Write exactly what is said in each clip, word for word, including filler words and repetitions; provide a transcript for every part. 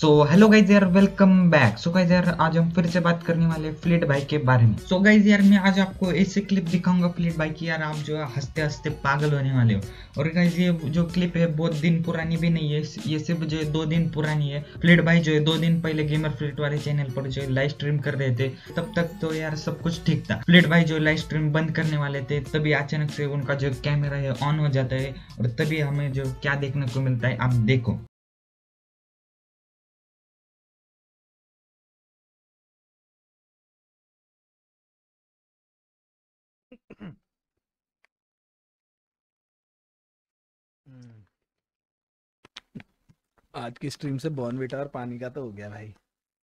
सो hello guys यार, welcome back. So guys यार, आज हम फिर से बात करने वाले फ्लीट भाई के बारे में। सो गाइज यार, मैं आज आपको ऐसे क्लिप दिखाऊंगा फ्लीट भाई की, यार आप जो है हंसते हंसते पागल होने वाले हो। और गाइज ये जो क्लिप है बहुत दिन पुरानी भी नहीं है, ये सिर्फ जो है दो दिन पुरानी है। फ्लीट भाई जो है दो दिन पहले गेमर फ्लीट वाले चैनल पर जो है लाइव स्ट्रीम कर रहे थे। तब तक तो यार सब कुछ ठीक था। फ्लीट भाई जो लाइव स्ट्रीम बंद करने वाले थे, तभी अचानक से उनका जो कैमरा है ऑन हो जाता है, और तभी हमें जो क्या देखने को मिलता है आप देखो। हम्म, आज की स्ट्रीम से बॉर्नविटा और पानी का तो हो गया भाई।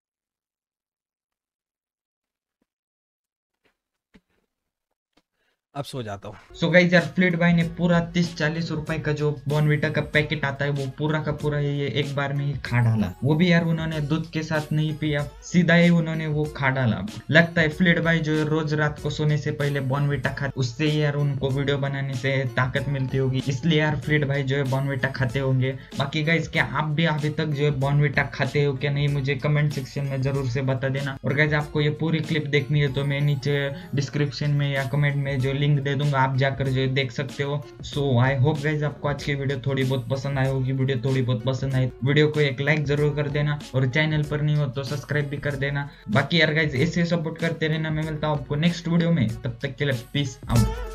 अब सो जाता हूँ। सो गाइस यार, फ्लीट भाई ने पूरा तीस चालीस रुपए का जो बॉर्नविटा का पैकेट आता है वो पूरा का पूरा ये एक बार में ही खा डाला। वो भी यार उन्होंने दूध के साथ नहीं पिया, सीधा ही उन्होंने वो खा डाला। लगता है फ्लीट भाई जो है रोज रात को सोने से पहले बॉर्नविटा खाते, उससे यार उनको वीडियो बनाने से ताकत मिलती होगी, इसलिए यार फ्लीट भाई जो है बॉर्नविटा खाते होंगे। बाकी गाइस, क्या आप भी अभी तक जो है बॉर्नविटा खाते हो क्या नहीं, मुझे कमेंट सेक्शन में जरूर से बता देना। और गाइस, आपको ये पूरी क्लिप देखनी है तो मैं नीचे डिस्क्रिप्शन में या कमेंट में जो लिंक दे दूंगा, आप जाकर जो देख सकते हो। सो आई होप गाइज आपको आज की वीडियो थोड़ी बहुत पसंद आई होगी। वीडियो थोड़ी बहुत पसंद आई, वीडियो को एक लाइक जरूर कर देना, और चैनल पर नहीं हो तो सब्सक्राइब भी कर देना। बाकी यार गाइज, ऐसे सपोर्ट करते रहना। मैं मिलता हूँ आपको नेक्स्ट वीडियो में, तब तक के लिए पीस आउट।